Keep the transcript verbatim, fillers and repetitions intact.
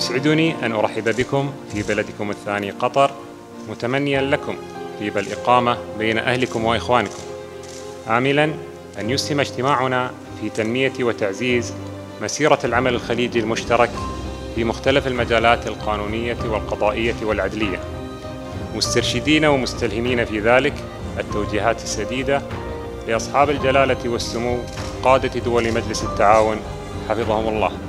يسعدني أن أرحب بكم في بلدكم الثاني قطر، متمنيا لكم طيب الإقامة بين أهلكم وإخوانكم، عاملا أن يسهم اجتماعنا في تنمية وتعزيز مسيرة العمل الخليجي المشترك في مختلف المجالات القانونية والقضائية والعدلية، مسترشدين ومستلهمين في ذلك التوجيهات السديدة لأصحاب الجلالة والسمو قادة دول مجلس التعاون حفظهم الله.